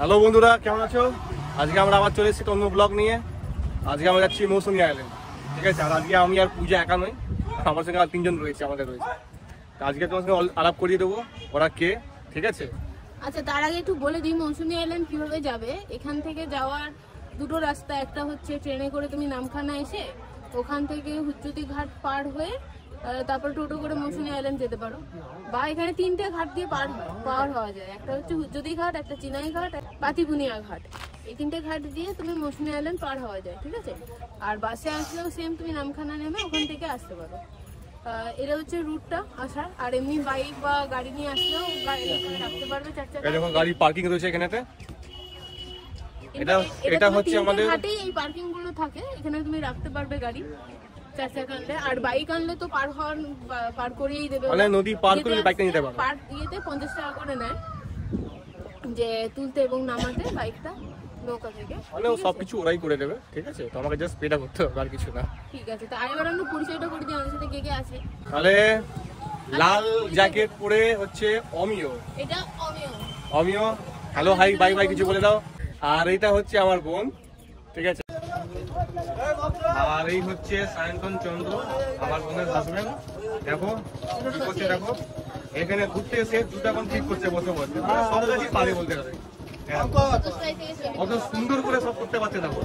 Hello বন্ধুরা, কেমন আছো? আজকে আমরা আবার চলে এসেছি অন্য ব্লগ নিয়ে। আজকে আমরা যাচ্ছি মৌসুমী আইল্যান্ড, ঠিক আছে। আর আজকে আমি আর পূজা একা নই, আমার সঙ্গে আর তিনজন রয়েছে, আমাদের রয়েছে। আজকে তোমার সঙ্গে আলাপ করিয়ে দেবো ওরা কে, ঠিক আছে। আচ্ছা, তার আগে একটু বলে দিই মৌসুমী আইল্যান্ড কিভাবে যাবে। এখান থেকে যাওয়ার দুটো রাস্তা, একটা হচ্ছে ট্রেনে করে তুমি নামখানা এসে ওখান থেকে হুজ্জুতি ঘাট পার হয়ে তারপর টোটো করে মৌসুমী আইল্যান্ড যেতে পারো, বা এখানে তিনটে ঘাট দিয়ে পার হওয়া যায়। একটা হচ্ছে হুজ্জুতি ঘাট, একটা চিনাই ঘাট, পাতিপুনিয়া ঘাট। এই তিনটে ঘাট দিয়ে তুমি মৌসুমী আইল্যান্ড পার হওয়া যায়, ঠিক আছে। আর বাসে আসলেও সেম, তুমি নামখানা নেমে ওখান থেকে আসতে পারো। এটা হচ্ছে রুটটা আসার। আর এমনি বাইক বা গাড়ি নিয়ে আসলেও গাড়ি রাখতে পারবে, চার চাকা। দেখো গাড়ি পার্কিং রয়েছে এখানেতে। এটা হচ্ছে আমাদের ঘাটেই এই পার্কিং গুলো থাকে, এখানে তুমি রাখতে পারবে গাড়ি চার চাকা আনলে। আর বাইক আনলে তো পার করিয়েই দেবে, মানে নদী পার করে বাইক নিতে পারবে। পার ইয়েতে 50 টাকা করে নেয় যে তুলতে এবং নামাতে বাইকটা নৌকা থেকে, মানে সবকিছু ওরাই করে দেবে, ঠিক আছে। তো আমাকে জাস্ট পেটা করতে হবে, আর কিছু না। ঠিক আছে। তো আরেকবার আমরা পরিচয়টা করে দিই আমাদের সাথে কে কে আছে। তাহলে লাল জ্যাকেট পরে হচ্ছে অমিয়। এটা Amiya, hello, hi, bye bye কিছু বলে দাও। আর এইটা হচ্ছে আমার বোন, ঠিক আছে। আর এই হচ্ছে সায়ন্তন চন্দ্র, আমার বোনের হাজবেন্ড। দেখো কি করছে, দেখো এখানে ঘুরতে এসে জুতা কোন ঠিক করছে বসে বসে, সব কাজই পারে বলতে পারে। কত সুন্দর করে সব করতে পারছে, দেখো।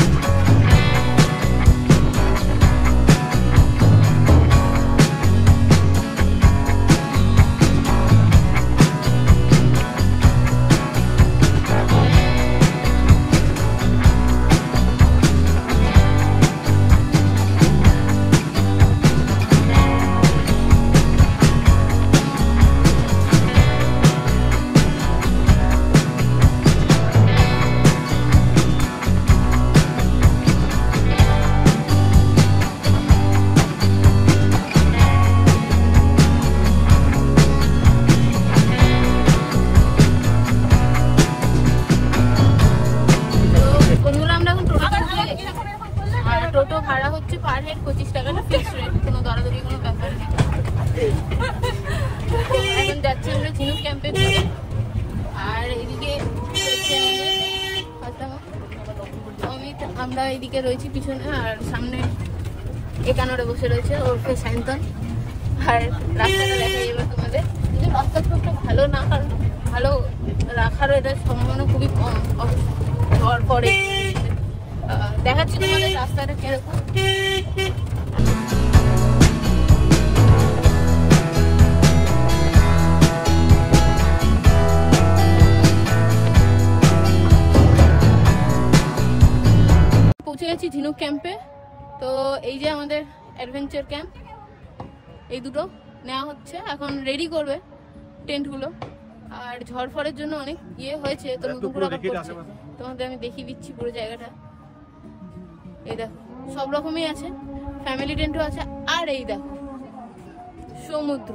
টোটো ভাড়া হচ্ছে পার হেড 25 টাকা, ফিক্সড রেট, কোনো দরাদরি কোনো ব্যাপার নেই। এখন যাচ্ছি আমরা ঝিনুক ক্যাম্পে। আর এদিকে আমরা এদিকে রয়েছি পিছনে, আর সামনে একানোরে বসে রয়েছে ওরফে সায়ন্তন। আর রাস্তাটা দেখাই এবার তোমাদের, কিন্তু রাস্তা খুব একটা ভালো না, কারণ ভালো রাখারও এটা সম্ভাবনা খুবই কম ঝড় পরে। দেখাচ্ছি তোমাদের রাস্তাটা কিরকম। পৌঁছে গেছি ঝিনুক ক্যাম্পে। তো এই যে আমাদের অ্যাডভেঞ্চার ক্যাম্প, এই দুটো নেওয়া হচ্ছে, এখন রেডি করবে টেন্টগুলো। আর ঝড় ফড়ের জন্য অনেক হয়েছে, তো নতুন করে তোমাদের আমি দেখিয়ে দিচ্ছি পুরো জায়গাটা। এই দেখো সব রকমই আছে, ফ্যামিলি টেন্টও আছে। আর এই দেখো সমুদ্র,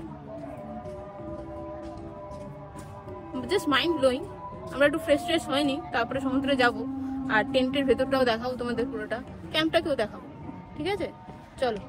জাস্ট মাইন্ড ব্লোয়িং। আমরা একটু ফ্রেশ হয়নি, তারপরে সমুদ্রে যাব। আর টেন্টের ভেতরটাও দেখাবো তোমাদের, পুরোটা ক্যাম্পটাকেও দেখাবো, ঠিক আছে। চলো।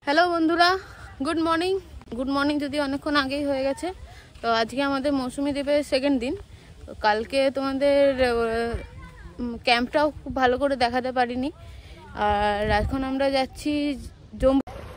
হ্যালো বন্ধুরা, গুড মর্নিং যদি অনেকক্ষণ আগেই হয়ে গেছে। তো আজকে আমাদের মৌসুমী দ্বীপের সেকেন্ড দিন। তো কালকে তোমাদের ক্যাম্পটাও খুব ভালো করে দেখাতে পারিনি। আর এখন আমরা যাচ্ছি জম্মু।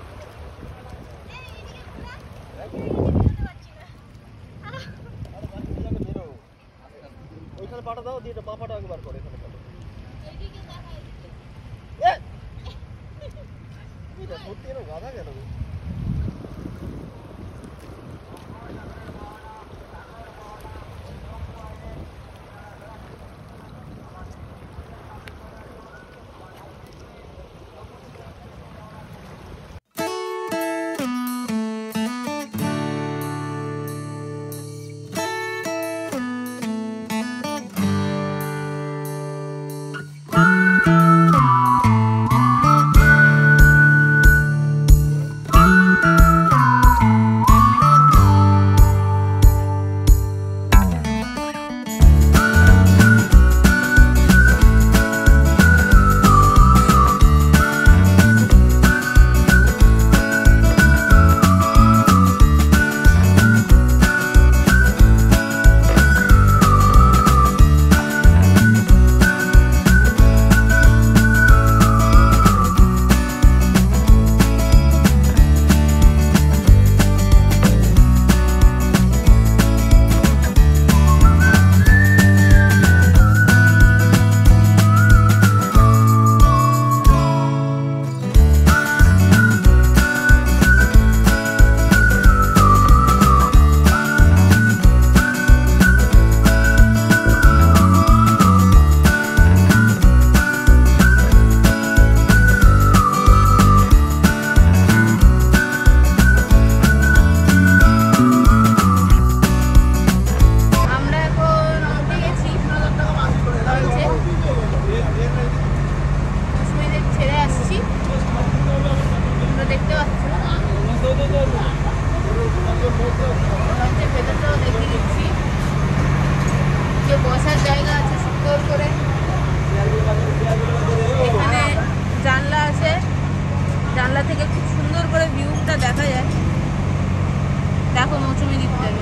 বসার জায়গা আছে সুন্দর করে, এখানে জানলা আছে, জানলা থেকে খুব সুন্দর করে ভিউটা দেখা যায়। দেখো মৌসুমী দ্বীপটাকে।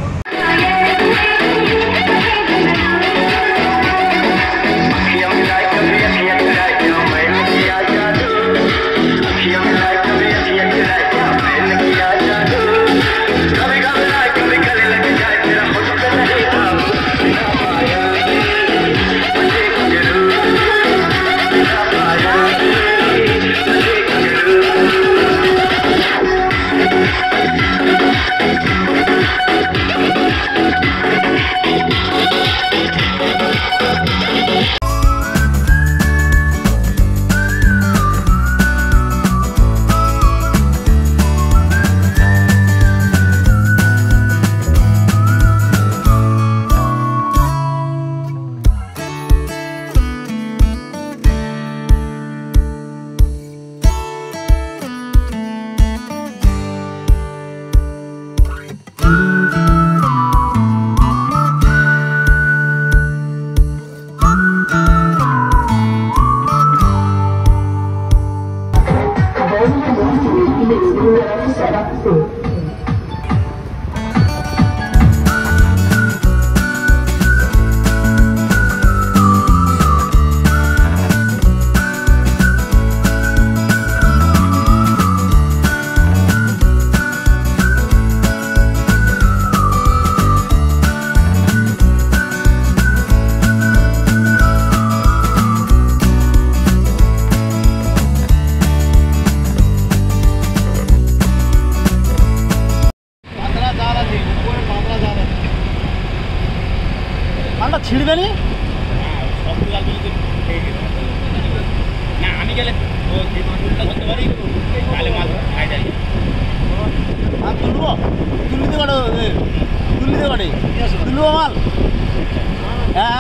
ছিড়বে নি আমি গেলে ধরতে পারি মাল তুলবো তুলতে পারো তুলতে পারে তুলবো মাল হ্যাঁ।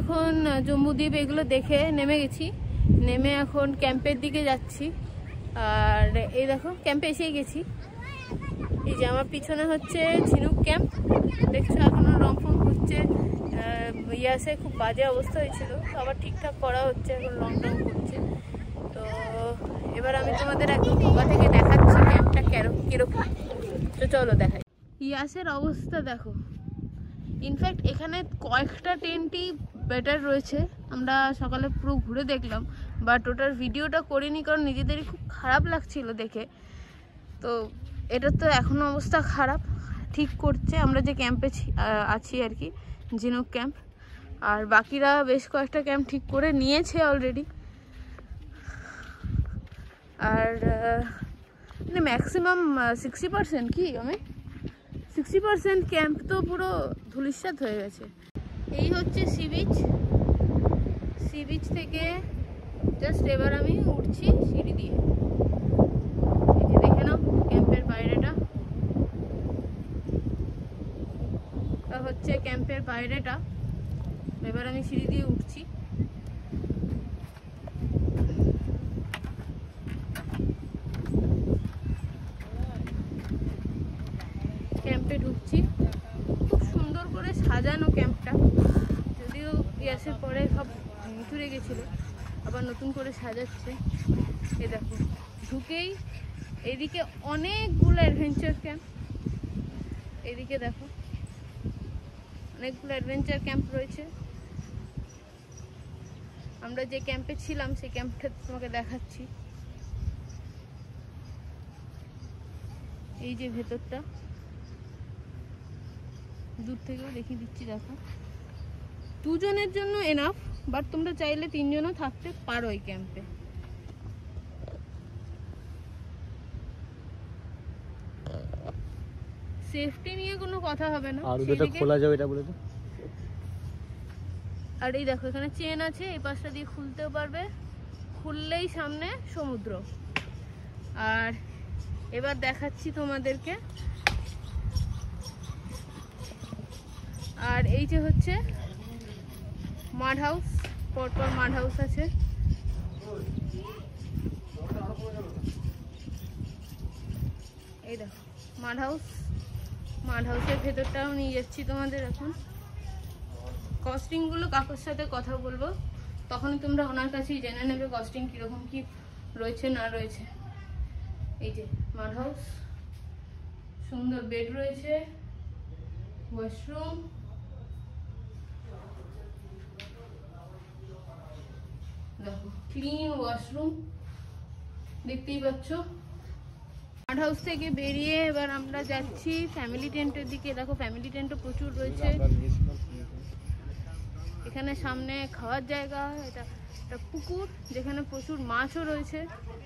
এখন জম্বুদ্বীপ এগুলো দেখে নেমে গেছি, নেমে এখন ক্যাম্পের দিকে যাচ্ছি। আর এই দেখো ক্যাম্পে এসেই গেছি। এই যে আমার পিছনে হচ্ছে ঝিনুক ক্যাম্প, দেখছো এখনো রং ফং হচ্ছে। ইয়াসে খুব বাজে অবস্থা হয়েছিল, তো আবার ঠিকঠাক করা হচ্ছে, এখন রং টং করছে। তো এবার আমি তোমাদের একদম ঢোকা থেকে দেখাচ্ছি ক্যাম্পটা কিরকম। তো চলো দেখাই। ইয়াসের অবস্থা দেখো, ইনফ্যাক্ট এখানে কয়েকটা টেন্টই বেটার রয়েছে। আমরা সকালে পুরো ঘুরে দেখলাম, বাট ওটার ভিডিওটা করিনি কারণ নিজেদেরই খুব খারাপ লাগছিল দেখে। তো এটা তো এখনো অবস্থা খারাপ, ঠিক করছে। আমরা যে ক্যাম্পে আছি আর কি, ঝিনুক ক্যাম্প, আর বাকিরা বেশ কয়েকটা ক্যাম্প ঠিক করে নিয়েছে অলরেডি। আর মানে ম্যাক্সিমাম 60% কি আমি 60% ক্যাম্প তো পুরো ধুলিস্যাৎ হয়ে গেছে। এই হচ্ছে সি বিচ থেকে জাস্ট এবার আমি উঠছি সিঁড়ি দিয়ে। এই যে দেখে নাও ক্যাম্পের বাইরেটা, হচ্ছে ক্যাম্পের বাইরেটা। এবার আমি সিঁড়ি দিয়ে উঠছি। ক্যাম্পে ঢুকছি, খুব সুন্দর করে সাজানো ক্যাম্পটা, যদিও ইয়াসের পরে সব মুচুরে গেছিলো, আবার নতুন করে সাজাচ্ছে। এ দেখো ঢুকেই এদিকে অনেকগুলো অ্যাডভেঞ্চার ক্যাম্প, এদিকে দেখো অনেকগুলো অ্যাডভেঞ্চার ক্যাম্প রয়েছে। আমরা যে ক্যাম্পে ছিলাম সেই ক্যাম্পটা তোমাকে দেখাচ্ছি। এই যে ভেতরটা দূর থেকেও দেখিয়ে দিচ্ছি, দেখো দুজনের জন্য এনাফ, বাট তোমরা চাইলে 3 জনও থাকতে পারো এই ক্যাম্পে। সেফটি নিয়ে কোনো কথা হবে না। আর ওটা খোলা যাবে এটা বলে তো। আর এই দেখো এখানে চেন আছে, এই পাশটা দিয়ে খুলতেও পারবে, খুললেই সামনে সমুদ্র। আর এবার দেখাচ্ছি তোমাদেরকে। আর এই যে হচ্ছে মাড হাউস, পরপর মাড হাউস আছে। এই দেখো মাড হাউসের ভেতরটাও নিয়ে যাচ্ছি তোমাদের। এখন কস্টিংগুলো কাকুর সাথে কথা বলবো, তখনই তোমরা ওনার কাছেই জেনে নেবে কস্টিং কীরকম কি রয়েছে না রয়েছে। এই যে মাড হাউস, সুন্দর বেড রয়েছে, ওয়াশরুম, দেখো ক্লিন ওয়াশরুম দেখতেই পাচ্ছ। মাড হাউস থেকে বেরিয়ে এবার আমরা যাচ্ছি ফ্যামিলি টেন্টের দিকে। দেখো ফ্যামিলি টেন্টও প্রচুর রয়েছে এখানে। সামনে খাওয়ার জায়গা, এটা একটা পুকুর যেখানে প্রচুর মাছও রয়েছে।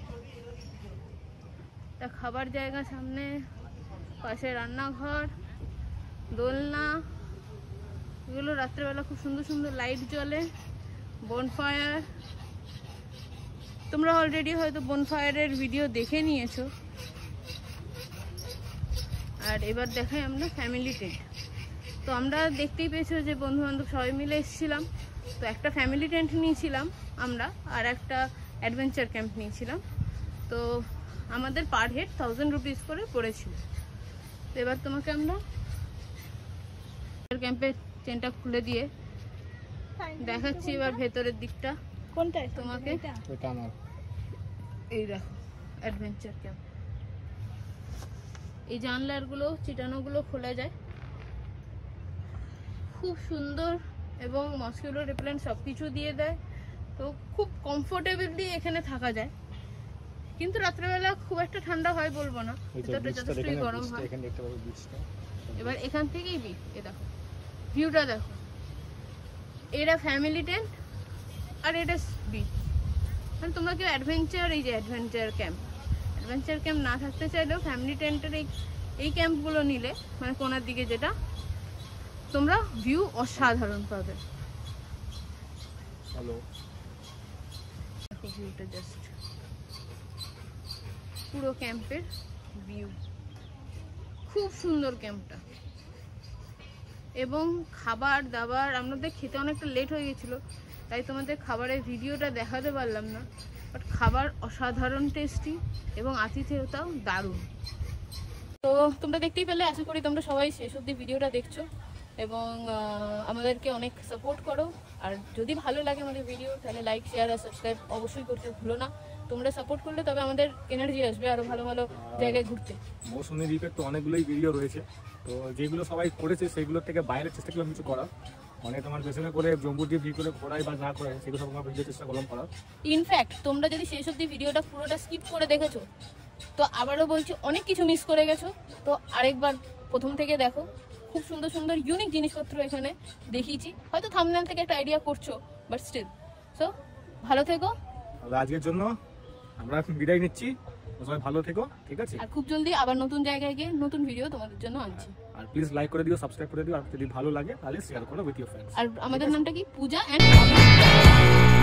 এটা খাবার জায়গা, সামনে পাশে রান্নাঘর, দোলনা, এগুলো রাত্রেবেলা খুব সুন্দর সুন্দর লাইট জ্বলে। বনফায়ার, তোমরা অলরেডি হয়তো বনফায়ারের ভিডিও দেখে নিয়েছো। আর এবার দেখাই আমরা ফ্যামিলি টেন্ট। তো আমরা দেখতেই পেয়েছো যে বন্ধু বান্ধব সবাই মিলে এসেছিলাম, তো একটা ফ্যামিলি টেন্ট নিয়েছিলাম আমরা, আর একটা অ্যাডভেঞ্চার ক্যাম্প নিয়েছিলাম। তো আমাদের পার হেড 1000 রুপিস করে পড়েছিল। তো এবার তোমাকে আমরা ক্যাম্পের টেন্টটা খুলে দিয়ে দেখাচ্ছি এবার ভেতরের দিকটা। কোনটা তোমাকে এটা আমার এই দেখো অ্যাডভেঞ্চার ক্যাম্প, এই জানলাগুলো চিটানোগুলো খোলা যায়, খুব সুন্দর, এবং মসকিউটো রিপেলেন্ট সব কিছু দিয়ে দেয়। তো খুব কমফোর্টেবলি এখানে থাকা যায়, কিন্তু রাত্রেবেলা খুব একটা ঠান্ডা হয় বলবো না, ভিতরটা যথেষ্টই গরম হয়। এবার এখান থেকেই বিচ, এ দেখো ভিউটা দেখো। এটা ফ্যামিলি টেন্ট আর এটা বিচ। মানে তোমরা কেউ অ্যাডভেঞ্চার, এই যে অ্যাডভেঞ্চার ক্যাম্প না থাকতে চাইলেও ফ্যামিলি টেন্টের এই ক্যাম্পগুলো নিলে, মানে কোনার দিকে যেটা, তোমরা ভিউ অসাধারণ পাবে। হ্যালো, দেখো ভিউটা জাস্ট, পুরো ক্যাম্পের ভিউ, খুব সুন্দর ক্যাম্পটা। এবং খাবার দাবার আমাদের খেতে অনেকটা লেট হয়ে গেছিলো, তাই তোমাদের খাবারের ভিডিওটা দেখাতে পারলাম না। বাট খাবার অসাধারণ টেস্টি এবং আতিথেয়তাও দারুণ। তো তোমরা দেখতেই পেলে, আশা করি তোমরা সবাই শেষ অবধি ভিডিওটা দেখছো এবং আমাদেরকে অনেক সাপোর্ট করো। আর যদি ভালো লাগে আমাদের ভিডিও তাহলে লাইক শেয়ার আর সাবস্ক্রাইব অবশ্যই করতে ভুলো না। তোমরা সাপোর্ট করলে তবে আমাদের এনার্জি আসবে আরো ভালো ভালো জায়গায় ঘুরতে। মৌসুমী দ্বীপের তো অনেকগুলোই ভিডিও রয়েছে, তো যেগুলো সবাই করেছে সেগুলোর থেকে বাইরের চেষ্টা করলাম কিছু করা, মানে তোমার পেছনে করে জম্বু দ্বীপ ভিডিও করে ঘোরাই বা না করে সেগুলো সব আমার ভিডিও চেষ্টা করলাম করার। ইনফ্যাক্ট তোমরা যদি শেষ অবধি ভিডিওটা পুরোটা স্কিপ করে দেখেছো তো আবারও বলছি অনেক কিছু মিস করে গেছো, তো আরেকবার প্রথম থেকে দেখো। খুব সুন্দর সুন্দর ইউনিক জিনিসপত্র এখানে দেখিয়েছি, হয়তো থাম্বনেল থেকে একটা আইডিয়া করছো, বাট স্টিল। সো ভালো থেকো, আজকের জন্য আমরা বিদায় নিচ্ছি, সবাই ভালো থেকো, ঠিক আছে? আর খুব জলদি আবার নতুন জায়গায় গিয়ে নতুন ভিডিও তোমাদের জন্য আনছি। আর প্লিজ লাইক করে দিও, সাবস্ক্রাইব করে দিও, আর যদি ভালো লাগে তাহলে শেয়ার করো উইথ ইওর ফ্রেন্ডস। আর আমাদের নামটা কি? পূজা এন্ড